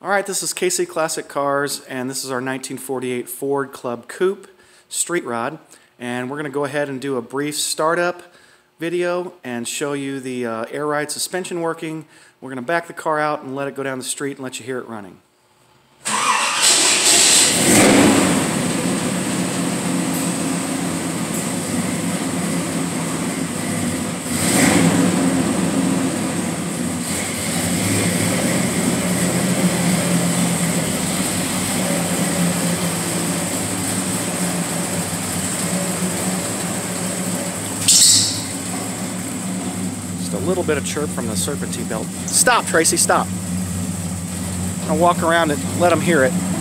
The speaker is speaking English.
Alright, this is KC Classic Cars, and this is our 1948 Ford Club Coupe street rod. And we're going to go ahead and do a brief startup video and show you the air ride suspension working. We're going to back the car out and let it go down the street and let you hear it running. Just a little bit of chirp from the serpentine belt. Stop, Tracy, stop. I'll walk around and let them hear it.